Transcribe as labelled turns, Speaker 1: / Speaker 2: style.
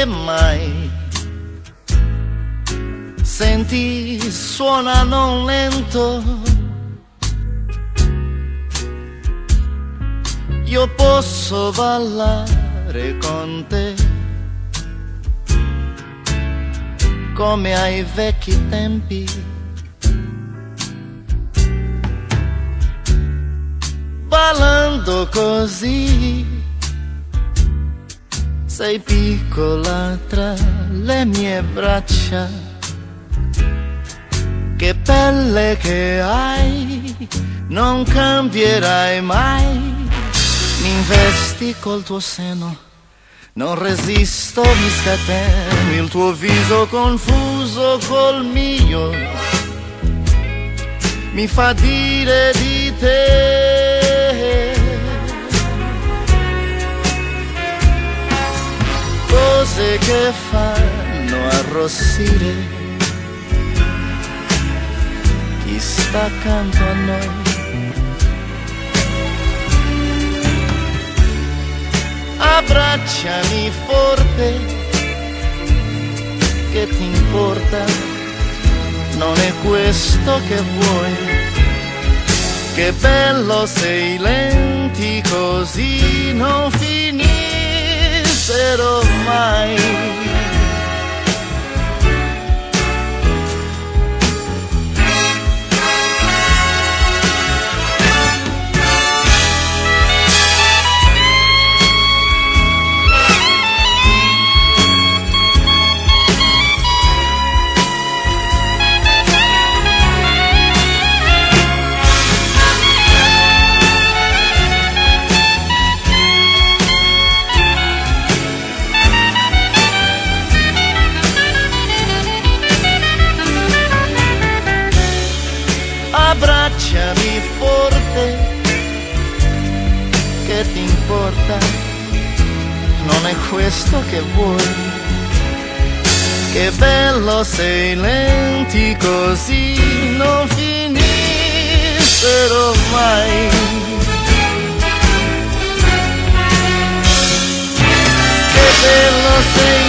Speaker 1: mai. Senti, suona non lento, io posso ballare con te come ai vecchi tempi. Ballando così, sei piccola tra le mie braccia. Che pelle che hai, non cambierai mai. Mi investi col tuo seno, non resisto, mi scateni. Il tuo viso confuso col mio mi fa dire di te cose che fanno arrossire chi sta accanto a noi. Abbracciami forte, che ti importa, non è questo che vuoi. Che bello sei lenti così, non finissero mai. Abbracciami forte, che ti importa, non è questo che vuoi. Che bello sei lenti così, non finissero mai. Che bello sei